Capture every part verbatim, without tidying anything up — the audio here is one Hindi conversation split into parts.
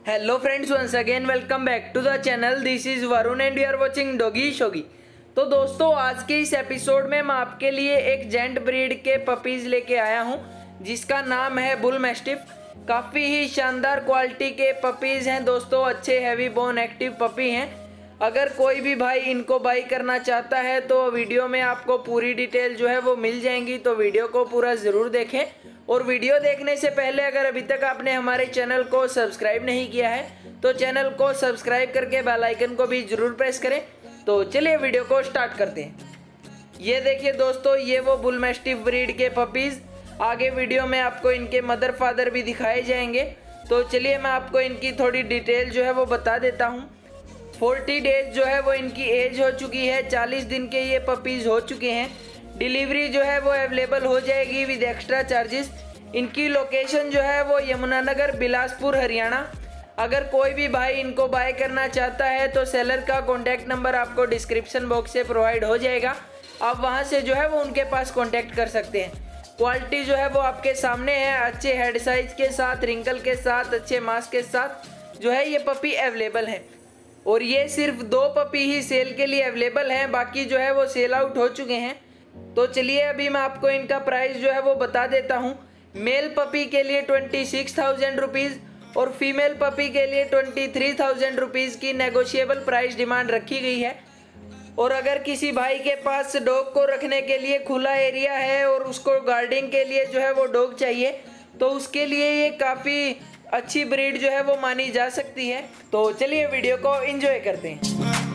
Hello friends, once again welcome back to the channel. This is Varun and you are watching doggy shoggy. तो दोस्तों, आज के इस एपिसोड में मैं आपके लिए एक जेंट ब्रीड के पपीज़ लेके आया हूं जिसका नाम है बुल मैस्टिफ। काफ़ी ही शानदार क्वालिटी के पपीज़ हैं दोस्तों, अच्छे हैवी बोन एक्टिव पपी हैं। अगर कोई भी भाई इनको बाई करना चाहता है तो वीडियो में आपको पूरी डिटेल जो है वो मिल जाएंगी, तो वीडियो को पूरा ज़रूर देखें। और वीडियो देखने से पहले अगर अभी तक आपने हमारे चैनल को सब्सक्राइब नहीं किया है तो चैनल को सब्सक्राइब करके बेल आइकन को भी ज़रूर प्रेस करें। तो चलिए वीडियो को स्टार्ट करते हैं। ये देखिए दोस्तों, ये वो बुल मैस्टिफ ब्रीड के पपीज़। आगे वीडियो में आपको इनके मदर फादर भी दिखाए जाएंगे। तो चलिए मैं आपको इनकी थोड़ी डिटेल जो है वो बता देता हूँ। फोर्टी डेज जो है वो इनकी एज हो चुकी है, चालीस दिन के ये पपीज़ हो चुके हैं। डिलीवरी जो है वो अवेलेबल हो जाएगी विद एक्स्ट्रा चार्जेस। इनकी लोकेशन जो है वो यमुनानगर, बिलासपुर, हरियाणा। अगर कोई भी भाई इनको बाय करना चाहता है तो सेलर का कॉन्टैक्ट नंबर आपको डिस्क्रिप्शन बॉक्स से प्रोवाइड हो जाएगा, आप वहां से जो है वो उनके पास कॉन्टैक्ट कर सकते हैं। क्वालिटी जो है वो आपके सामने है, अच्छे हेड साइज के साथ, रिंकल के साथ, अच्छे मास्क के साथ जो है ये पपी अवेलेबल है। और ये सिर्फ दो पपी ही सेल के लिए अवेलेबल हैं, बाकी जो है वो सेल आउट हो चुके हैं। तो चलिए अभी मैं आपको इनका प्राइस जो है वो बता देता हूँ। मेल पपी के लिए ट्वेंटी सिक्स थाउजेंड रुपीज़ और फीमेल पपी के लिए ट्वेंटी थ्री थाउजेंड रुपीज़ की नेगोशिएबल प्राइस डिमांड रखी गई है। और अगर किसी भाई के पास डॉग को रखने के लिए खुला एरिया है और उसको गार्डिंग के लिए जो है वो डॉग चाहिए तो उसके लिए ये काफ़ी अच्छी ब्रीड जो है वो मानी जा सकती है। तो चलिए वीडियो को एंजॉय करते हैं।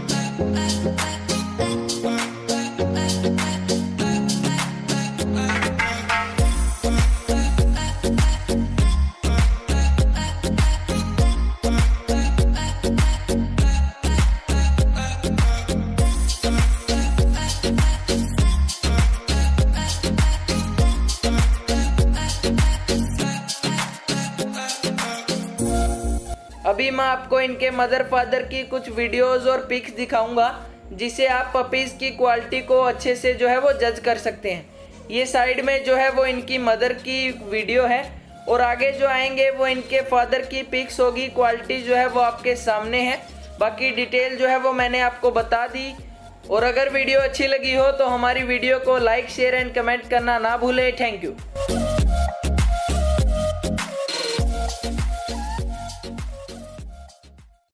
अभी मैं आपको इनके मदर फादर की कुछ वीडियोस और पिक्स दिखाऊंगा जिससे आप पपीज़ की क्वालिटी को अच्छे से जो है वो जज कर सकते हैं। ये साइड में जो है वो इनकी मदर की वीडियो है और आगे जो आएंगे वो इनके फादर की पिक्स होगी। क्वालिटी जो है वो आपके सामने है, बाकी डिटेल जो है वो मैंने आपको बता दी। और अगर वीडियो अच्छी लगी हो तो हमारी वीडियो को लाइक, शेयर एंड कमेंट करना ना भूलें। Thank you.